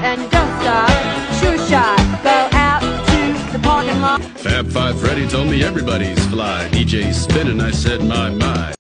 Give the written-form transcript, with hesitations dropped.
and don't stop. Sure shot, go out to the parking lot. Fab 5 Freddy told me everybody's fly. DJ's spinning, I said my.